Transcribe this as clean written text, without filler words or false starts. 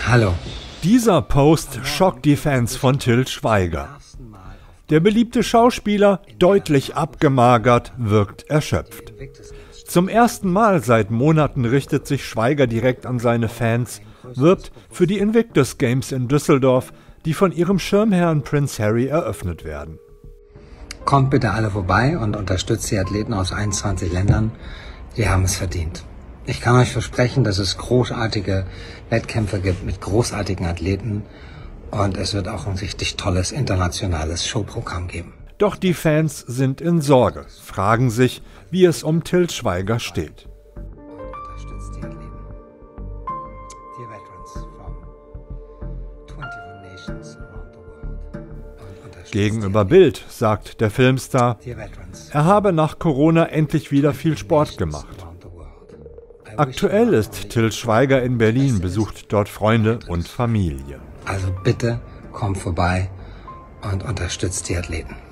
Hallo. Dieser Post schockt die Fans von Til Schweiger. Der beliebte Schauspieler, deutlich abgemagert, wirkt erschöpft. Zum ersten Mal seit Monaten richtet sich Schweiger direkt an seine Fans, wirbt für die Invictus Games in Düsseldorf, die von ihrem Schirmherrn Prince Harry eröffnet werden. Kommt bitte alle vorbei und unterstützt die Athleten aus 21 Ländern. Die haben es verdient. Ich kann euch versprechen, dass es großartige Wettkämpfe gibt mit großartigen Athleten und es wird auch ein richtig tolles internationales Showprogramm geben. Doch die Fans sind in Sorge, fragen sich, wie es um Til Schweiger steht. Unterstützt die Athleten. Dear veterans from 21 nations around the world. Gegenüber Bild sagt der Filmstar, Dear veterans. er habe nach Corona endlich wieder viel Sport gemacht. Aktuell ist Til Schweiger in Berlin, besucht dort Freunde und Familie. Also bitte kommt vorbei und unterstützt die Athleten.